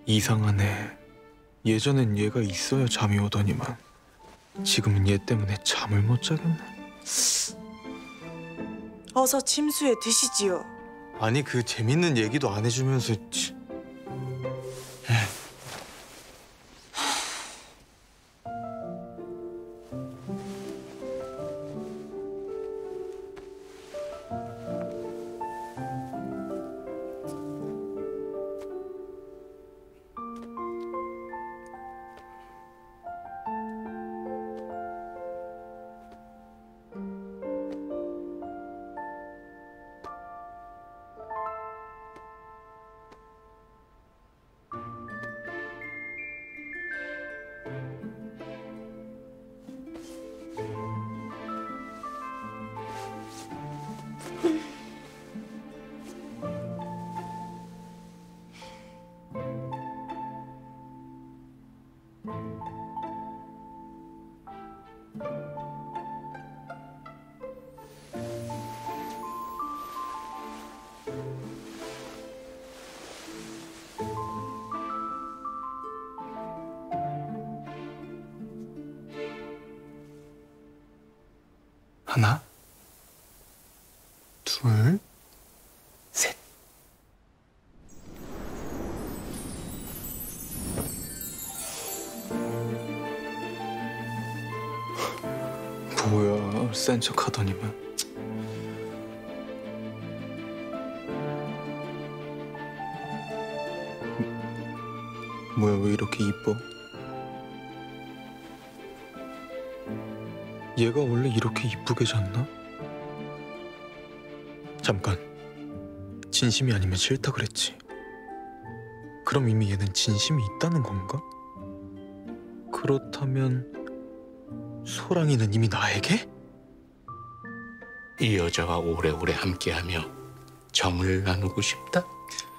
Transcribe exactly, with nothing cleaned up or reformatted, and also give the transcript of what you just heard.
이상하네. 예전엔 얘가 있어야 잠이 오더니만 지금은 얘 때문에 잠을 못 자겠네. 어서 침수해 드시지요. 아니 그 재밌는 얘기도 안 해주면서. 치. 하나, 둘, 셋. 뭐야, 센 척 하더니만. 뭐야, 왜 이렇게 이뻐? 얘가 원래 이렇게 이쁘게 잤나? 잠깐, 진심이 아니면 싫다 그랬지. 그럼 이미 얘는 진심이 있다는 건가? 그렇다면 소랑이는 이미 나에게? 이 여자와 오래오래 함께하며 정을 나누고 싶다?